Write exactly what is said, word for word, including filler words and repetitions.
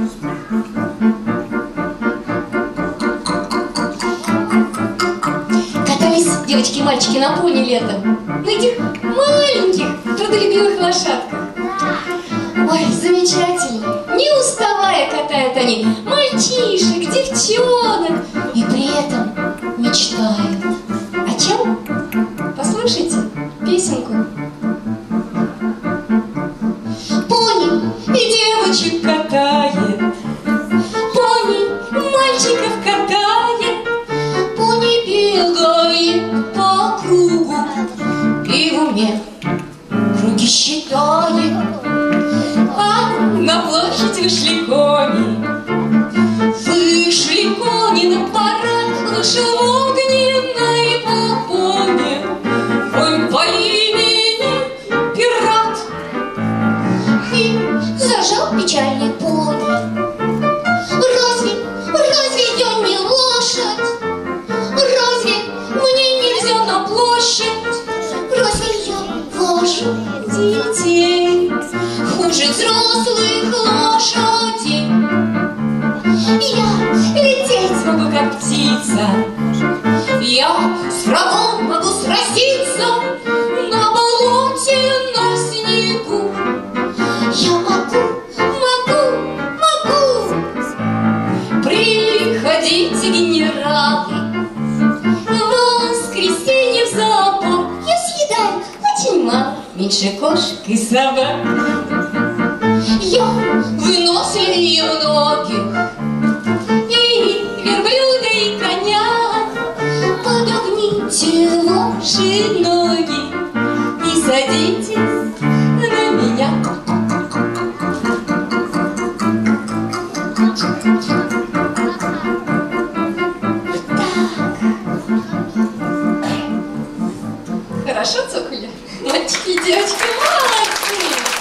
Катались девочки и мальчики на пони летом, на этих маленьких, трудолюбивых лошадках. Ой, замечательно! Не уставая катают они мальчишек, девчонок, и при этом мечтают. О чем? Послушайте песенку. Пони и девочек катает, пони мальчиков катает, пони бегает по кругу и в уме круги считает. А на площадь вышли кони, вышли кони на парад, вышел огненный попоне, он по имени Пират, и зажал печальный пони. Разве, разве я не лошадь? Разве мне нельзя на площадь? Разве я вожу детей хуже взрослых лошадей? Я лететь могу, как птица, я с врагом могу сразиться на болоте, на снегу. Я могу, могу, могу. Приходите, генералы, в воскресенье в зоопарк. Я съедаю очень мало, меньше кошек и собак. Я выносливее многих, и верблюда, и коня. Подогните ваши ноги и садитесь на меня. Так. Хорошо, цокуля? Мальчики и девочки, молодцы!